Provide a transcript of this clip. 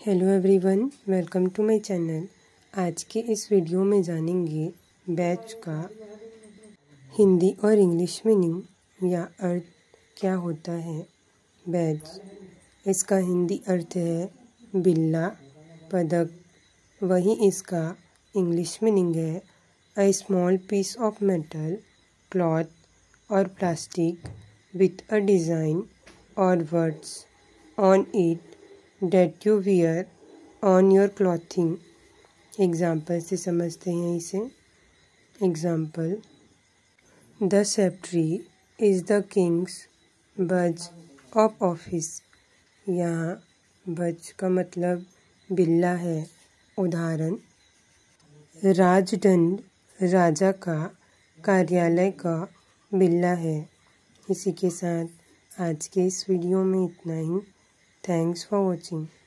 Hello everyone, welcome to my channel. आज के इस वीडियो में जानेंगे बैच का हिंदी और इंग्लिश मीनिंग या अर्थ क्या होता है। बैच, इसका हिंदी अर्थ है बिल्ला, पदक। वहीं इसका इंग्लिश मीनिंग है a small piece of metal, cloth और प्लास्टिक विथ अ डिज़ाइन और words on it that you wear on your clothing। Example से समझते हैं इसे। Example, the secretary is the king's badge of office. यहाँ badge का मतलब बिल्ला है। उदाहरण, राजदंड राजा का कार्यालय का बिल्ला है। इसी के साथ आज के इस वीडियो में इतना ही। Thanks for watching.